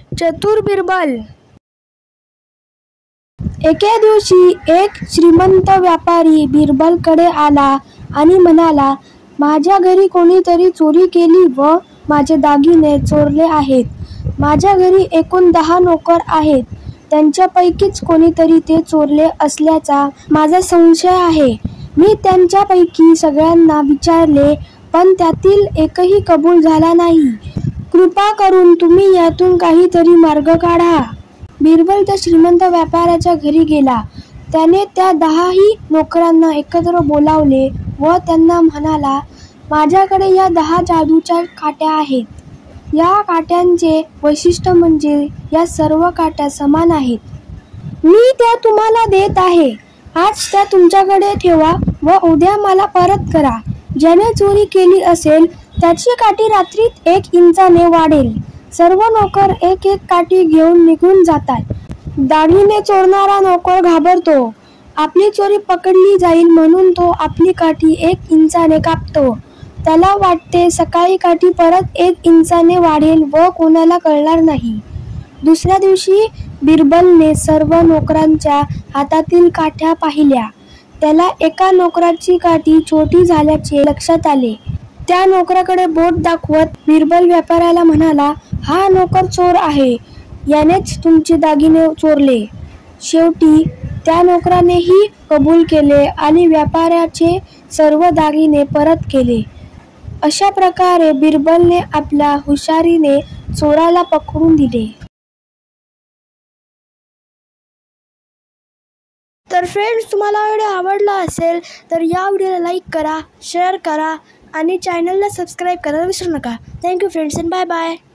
चतुर बिरबल। एके दिवशी एक श्रीमंत व्यापारी बिरबलकडे आला आणि म्हणाला, माझ्या घरी कोणीतरी चोरी केली व माझे दागिने चोरले आहेत. माझ्या घरी एकूण 10 नोकर आहेत. त्यांच्यापैकीच कोणीतरी ते चोरले असल्याचा माझा संशय आहे. मी त्यांच्यापैकी सगळ्यांना विचारले, पण त्यातील एकही कबूल झाला नाही. कृपा करून तुम्ही यातून काहीतरी मार्ग काढा. बिरबल त्या श्रीमंत व्यापाऱ्याच्या घरी गेला. त्याने त्या 10ही नोकरांना एकत्र बोलावले व त्यांना म्हणाला, माझ्याकडे या 10 जादूच्या काट्या आहेत. या काट्यांचे वैशिष्ट्य म्हणजे या सर्व काट्या समान आहेत. मी त्या तुम्हाला देत आहे. आज त्या तुमच्याकडे ठेवा व उद्या मला परत करा. ज्याने चोरी केली असेल त्याची काठी रात्रीत 1 इंचाने वाढेल. सर्व नोकर एक एक काठी घेऊन निघून जातात. दागिने चोरणारा नोकर घाबरतो. आपली चोरी पकडली जाईल म्हणून तो आपली काठी 1 इंचाने कापतो. त्याला वाटते सकाळी काठी परत 1 इंचाने वाढेल व कोणाला कळणार नाही. दुसऱ्या दिवशी बिरबलने सर्व नोकरांच्या हातातील काठ्या पाहिल्या. त्याला एका नोकराची काठी छोटी झाल्याचे लक्षात आले. त्या नोकराकडे बोट दाखवत बिरबल व्यापाऱ्याला म्हणाला, हा नोकर चोर आहे. यानेच तुमचे दागिने चोरले. शेवटी त्या नोकरानेही कबूल केले आणि व्यापाऱ्याचे सर्व दागिने परत केले. अशा प्रकारे बिरबलने आपल्या हुशारीने चोराला पकडून दिले. तर फ्रेंड्स, तुम्हाला व्हिडिओ आवडला असेल तर या व्हिडिओला लाईक करा, शेअर करा आणि चॅनलला सबस्क्राईब करायला विसरू नका. Thank you friends and bye bye.